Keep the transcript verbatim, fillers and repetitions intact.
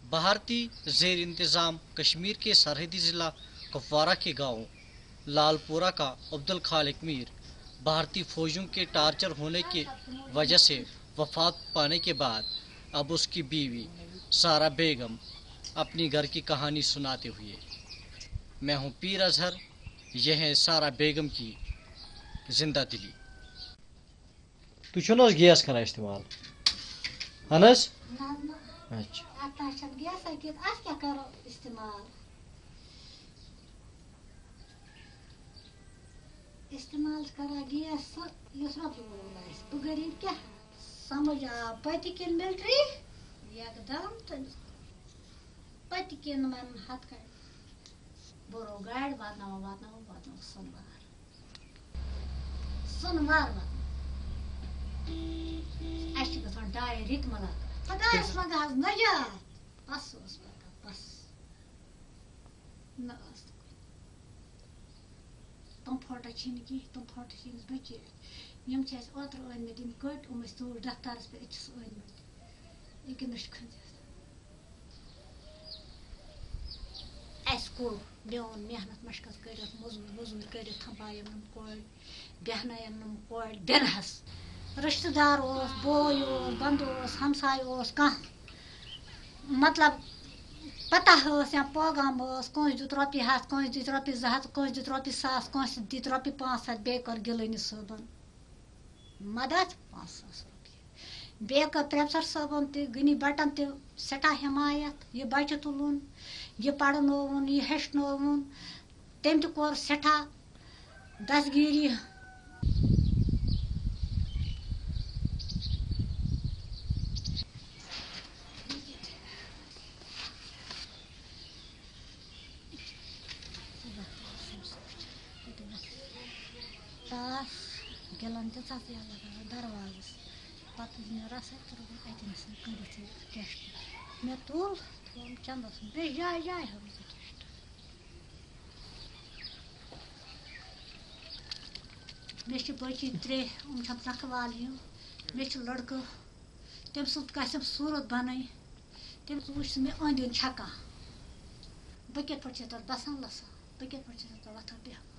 भारतीय जेर इंतज़ाम कश्मीर के सरहदी ज़िला कुपवारा के गांव लालपुरा का अब्दुल खालिक मीर भारतीय फौजियों के टार्चर होने की वजह से वफात पाने के बाद अब उसकी बीवी सारा बेगम अपनी घर की कहानी सुनाते हुए। मैं हूं पीर अजहर, यह है सारा बेगम की जिंदा दिली। तू छो ना गैस करना इस्तेमाल हनस अच्छा क्या करो इस्तेमाल इस्तेमाल करा गैस युस बह गरीब क्या समझ आ पति किन मिलिट्री एकदम तो पति किन मन हथ कर बोरो गाड़ वातना वातना वातना सोमवार सोमवार वातना अश गसन डाय रित मला पदास मगा नजा बस उस पर बस न तुम फोटो छिन की तुम फोटो छिन बचे यम छ ओत्र ओन में दिन कट उम तो दफ्तरस पे अचस ओन में एक नश खंज एस्को बेन मेहनत मशकत कर मजूर मजूर कर थपायम नम कोड बेहनायम नम कोड बेनहस रिश्तेदार ओस बोय ओस बंद ओस हमसाय ओस कह मतलब पता ओस या पैगाम ओस कौन दित रपि हाथ कौन दित रपि ज हाथ कौन दित रपि सास कौन दित रपि पाँच हथ बे कर गिलनी सबन मदद पाँच सास रपि बे कर प्रोफेसर सबन ते गनी बटन ते सटा हिमायत ये बच्चे तुलुन ये पढ़नोवन ये हेचनोवन तम ते कोर सटा दसगिरी तास गिलन ते तथ लगा दरवाजस पत रस अतन कर टेस्ट मे तुल तुम चंदस बे जाय जाय हम टेस्ट मे बची त्रे उम रखवाल मे लड़क तम सम सूरत बन तम वुच मे अंद छका बह कत पे बसान लसान बह कत पे वथन बेहन